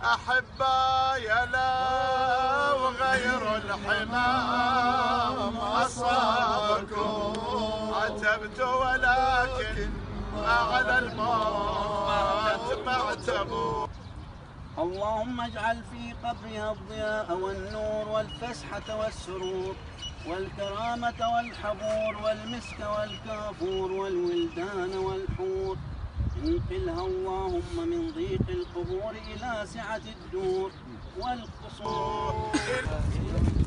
أحبايا لا وغير الحمام أصابكم، عتبت ولكن على الموت معتبوا. اللهم اجعل في قبرها الضياء والنور والفسحة والسرور والكرامة والحبور والمسك والكافور والولدان والحور. انقلها اللهم من ضيق القبور إلى سعة الدور والقصور.